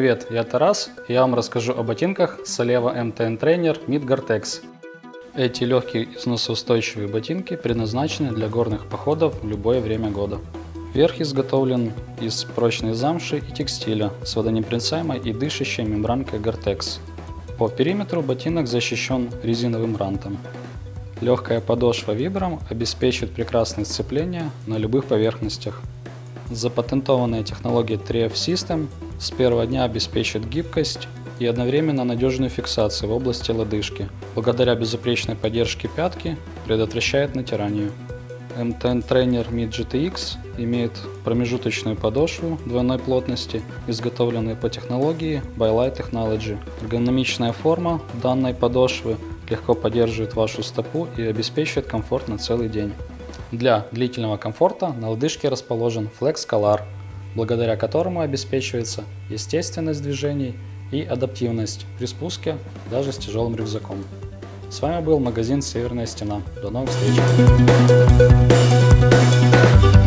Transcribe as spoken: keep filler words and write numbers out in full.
Привет, я Тарас, и я вам расскажу о ботинках Soleva эм тэ эн Trainer Mid Gore-Tex. Эти легкие износоустойчивые ботинки предназначены для горных походов в любое время года. Верх изготовлен из прочной замши и текстиля с водонепроницаемой и дышащей мембранкой Gore-Tex. По периметру ботинок защищен резиновым рантом. Легкая подошва Vibram обеспечит прекрасное сцепление на любых поверхностях. Запатентованная технология три эф System с первого дня обеспечит гибкость и одновременно надежную фиксацию в области лодыжки. Благодаря безупречной поддержке пятки предотвращает натирание. эм тэ эн Trainer Mid джи ти икс имеет промежуточную подошву двойной плотности, изготовленную по технологии By-Light Technology. Эргономичная форма данной подошвы легко поддерживает вашу стопу и обеспечивает комфорт на целый день. Для длительного комфорта на лодыжке расположен Flex Collar, благодаря которому обеспечивается естественность движений и адаптивность при спуске даже с тяжелым рюкзаком. С вами был магазин Северная Стена. До новых встреч!